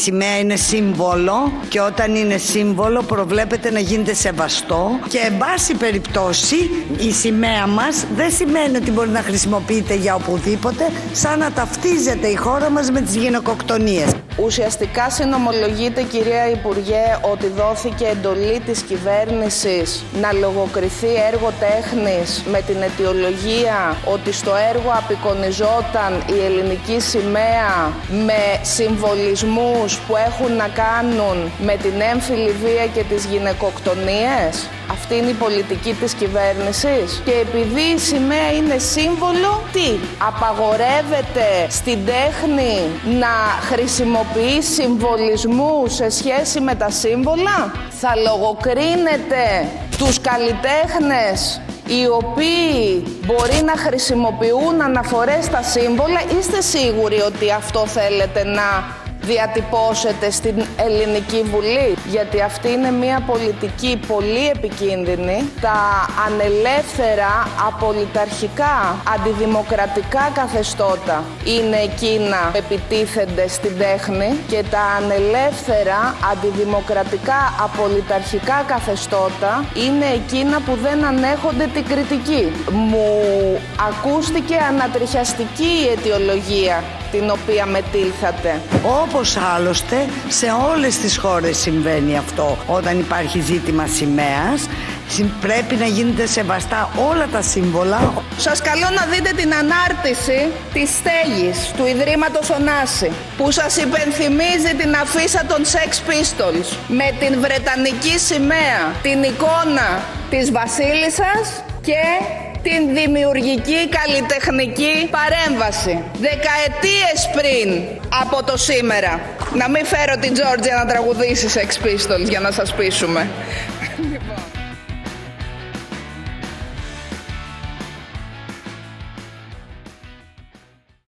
σημαία είναι σύμβολο και όταν είναι σύμβολο προβλέπεται να γίνεται σεβαστό και εν πάση περιπτώσει η σημαία μας δεν σημαίνει ότι μπορεί να χρησιμοποιείται για οπουδήποτε, σαν να ταυτίζεται η χώρα μας με τις γυναικοκτονίες. Ουσιαστικά συνομολογείται, κυρία Υπουργέ, ότι δόθηκε εντολή της κυβέρνησης να λογοκριθεί έργο τέχνης με την αιτιολογία ότι στο έργο απεικονιζόταν η ελληνική σημαία με συμβολισμούς που έχουν να κάνουν με την έμφυλη βία και τις γυναικοκτονίες. Αυτή είναι η πολιτική της κυβέρνησης. Και επειδή η σημαία είναι σύμβολο, τι? Απαγορεύεται στην τέχνη να χρησιμοποιεί συμβολισμούς σε σχέση με τα σύμβολα? Θα λογοκρίνετε τους καλλιτέχνες οι οποίοι μπορεί να χρησιμοποιούν αναφορές στα σύμβολα? Είστε σίγουροι ότι αυτό θέλετε να διατυπώσετε στην Ελληνική Βουλή? Γιατί αυτή είναι μια πολιτική πολύ επικίνδυνη. Τα ανελεύθερα, απολυταρχικά, αντιδημοκρατικά καθεστώτα είναι εκείνα που επιτίθενται στην τέχνη και τα ανελεύθερα, αντιδημοκρατικά, απολυταρχικά καθεστώτα είναι εκείνα που δεν ανέχονται την κριτική. Μου ακούστηκε ανατριχιαστική η αιτιολογία την οποία μετήλθατε. Όπως άλλωστε σε όλες τις χώρες συμβαίνει αυτό. Όταν υπάρχει ζήτημα σημαίας, πρέπει να γίνονται σεβαστά όλα τα σύμβολα. Σας καλώ να δείτε την ανάρτηση της στέγης του Ιδρύματος Ωνάση, που σας υπενθυμίζει την αφίσα των Sex Pistols με την βρετανική σημαία, την εικόνα της βασίλισσας και την δημιουργική καλλιτεχνική παρέμβαση. Δεκαετίες πριν από το σήμερα. Να μην φέρω την Τζόρτζια να τραγουδήσει Sex Pistols για να σας πείσουμε.